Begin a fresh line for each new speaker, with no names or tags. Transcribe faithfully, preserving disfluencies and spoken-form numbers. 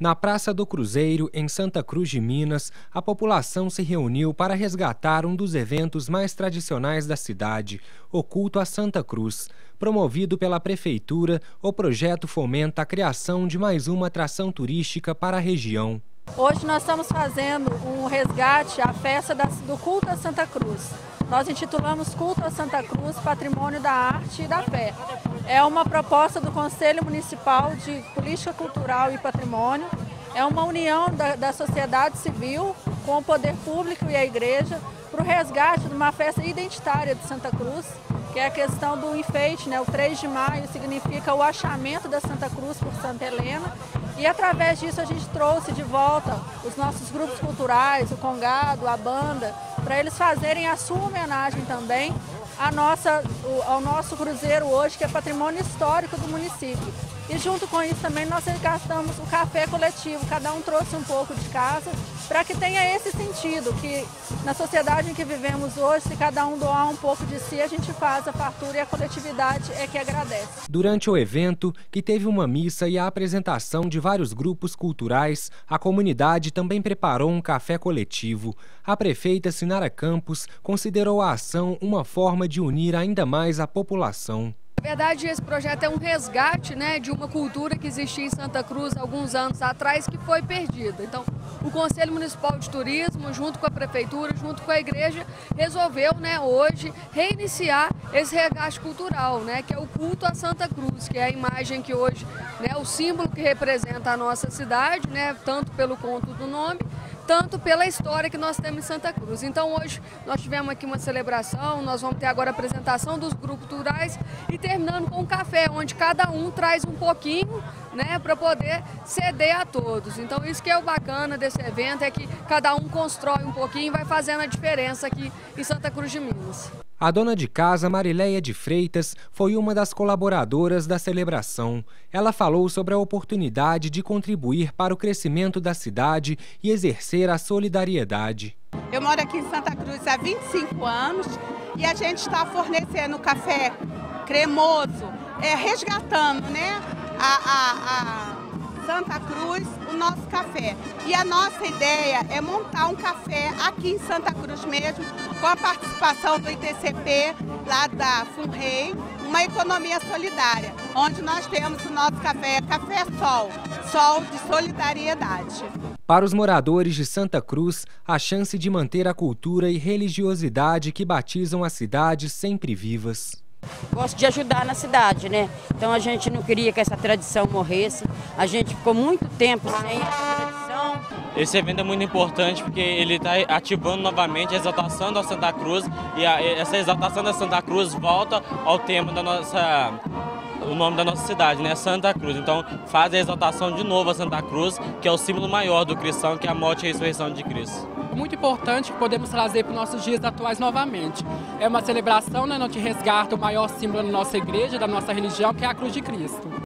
Na Praça do Cruzeiro, em Santa Cruz de Minas, a população se reuniu para resgatar um dos eventos mais tradicionais da cidade, o culto a Santa Cruz. Promovido pela Prefeitura, o projeto fomenta a criação de mais uma atração turística para a região.
Hoje nós estamos fazendo um resgate à festa do culto a Santa Cruz. Nós intitulamos Culto a Santa Cruz, Patrimônio da Arte e da Fé. É uma proposta do Conselho Municipal de Política Cultural e Patrimônio. É uma união da, da sociedade civil com o poder público e a igreja para o resgate de uma festa identitária de Santa Cruz, que é a questão do enfeite, né? O três de maio significa o achamento da Santa Cruz por Santa Helena. E através disso a gente trouxe de volta os nossos grupos culturais, o Congado, a banda, para eles fazerem a sua homenagem também à nossa, ao nosso cruzeiro hoje, que é patrimônio histórico do município. E junto com isso também nós resgatamos o café coletivo, cada um trouxe um pouco de casa, para que tenha esse sentido, que na sociedade em que vivemos hoje, se cada um doar um pouco de si, a gente faz a fartura e a coletividade é que agradece.
Durante o evento, que teve uma missa e a apresentação de vários grupos culturais, a comunidade também preparou um café coletivo. A prefeita Sinara Campos considerou a ação uma forma de unir ainda mais a população.
Na verdade, esse projeto é um resgate, né, de uma cultura que existia em Santa Cruz há alguns anos atrás, que foi perdida. Então, o Conselho Municipal de Turismo, junto com a Prefeitura, junto com a Igreja, resolveu, né, hoje reiniciar esse resgate cultural, né, que é o culto a Santa Cruz, que é a imagem que hoje, né, o símbolo que representa a nossa cidade, né, tanto pelo conto do nome, tanto pela história que nós temos em Santa Cruz. Então hoje nós tivemos aqui uma celebração, nós vamos ter agora a apresentação dos grupos culturais e terminando com um café, onde cada um traz um pouquinho, né, para poder ceder a todos. Então isso que é o bacana desse evento, é que cada um constrói um pouquinho e vai fazendo a diferença aqui em Santa Cruz de Minas.
A dona de casa, Marileia de Freitas, foi uma das colaboradoras da celebração. Ela falou sobre a oportunidade de contribuir para o crescimento da cidade e exercer a solidariedade.
Eu moro aqui em Santa Cruz há vinte e cinco anos e a gente está fornecendo café cremoso, é, resgatando, né, a, a, a Santa Cruz, o nosso café. E a nossa ideia é montar um café aqui em Santa Cruz mesmo, com a participação do I T C P, lá da FUNREI, uma economia solidária, onde nós temos o nosso café, Café Sol, Sol de solidariedade.
Para os moradores de Santa Cruz, a chance de manter a cultura e religiosidade que batizam a cidade sempre vivas.
Gosto de ajudar na cidade, né? Então a gente não queria que essa tradição morresse. A gente ficou muito tempo sem essa tradição.
Esse evento é muito importante porque ele está ativando novamente a exaltação da Santa Cruz e a, essa exaltação da Santa Cruz volta ao tema da nossa, o nome da nossa cidade, né? Santa Cruz. Então faz a exaltação de novo a Santa Cruz, que é o símbolo maior do cristão, que é a morte e a ressurreição de Cristo.
Muito importante que podemos trazer para os nossos dias atuais novamente. É uma celebração, né, onde resgata o maior símbolo da nossa igreja, da nossa religião, que é a Cruz de Cristo.